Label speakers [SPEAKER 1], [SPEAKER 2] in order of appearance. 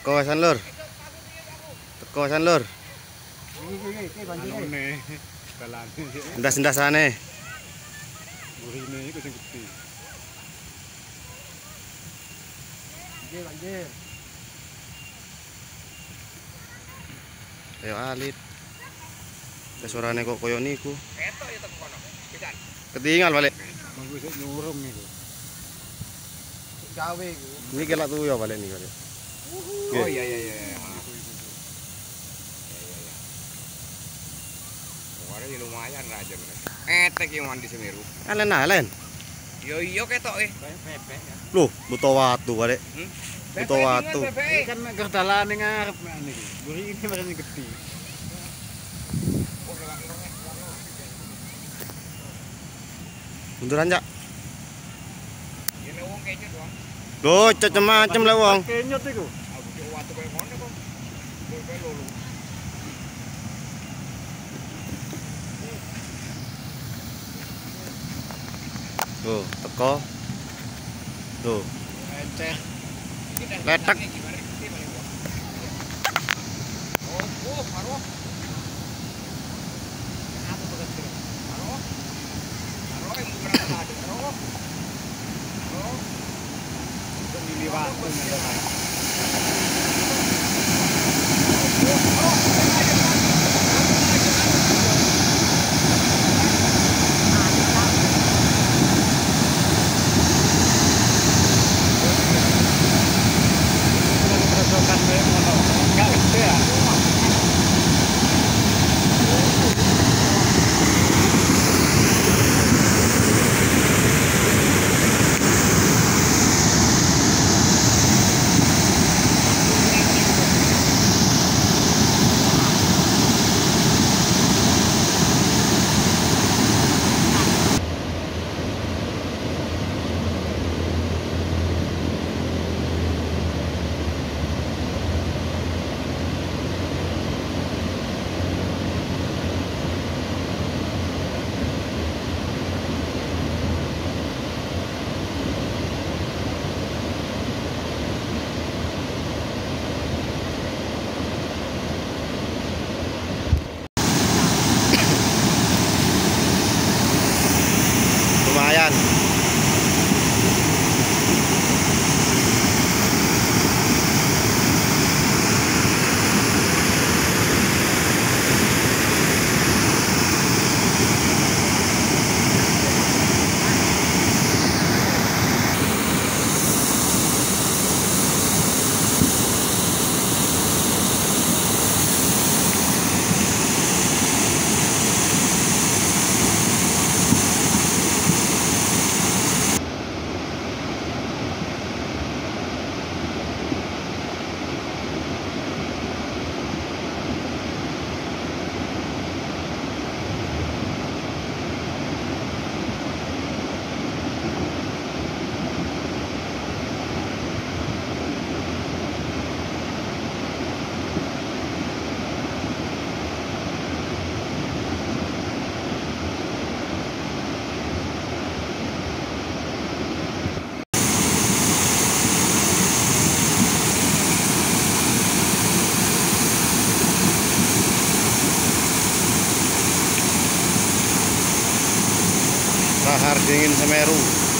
[SPEAKER 1] Teko san lur. Teko san lur. Endas-endasane.
[SPEAKER 2] Burine iku sing gede. Banjir.
[SPEAKER 1] Ayo alit. Suarane kok koyo niku.
[SPEAKER 3] Ketok ya teko kono. Pisan.
[SPEAKER 1] Ketinggal balik.
[SPEAKER 2] Mangko sik nyurum niku.
[SPEAKER 3] Gawe iku.
[SPEAKER 1] Ini kelak tuh ya balik nih kali.
[SPEAKER 3] Oh iya. Pokoknya lumayan raja. Etek yang mandi Semeru.
[SPEAKER 1] Alen.
[SPEAKER 3] Iya ketok
[SPEAKER 2] Pepek ya.
[SPEAKER 1] Loh, butuh watu balik. Butuh watu.
[SPEAKER 2] Ini kan gerdalan ning ngarep niki. Buri ini masih gede.
[SPEAKER 1] Munduran jak.
[SPEAKER 3] Ini wong kayaknya doang.
[SPEAKER 1] Loh, macam-macam lah wong.
[SPEAKER 2] Kenyot iku.
[SPEAKER 3] Aku watu kayak ngono kok. Kayak lulu.
[SPEAKER 1] Tuh, teko. Tuh,
[SPEAKER 2] Eceh.
[SPEAKER 1] letek.
[SPEAKER 3] Oh, karo. Apa tuh kecil? Karo. Karo yang berapa ada? Karo. Karo.
[SPEAKER 2] Diliwat.
[SPEAKER 1] Lumayan. Lahar dingin Semeru.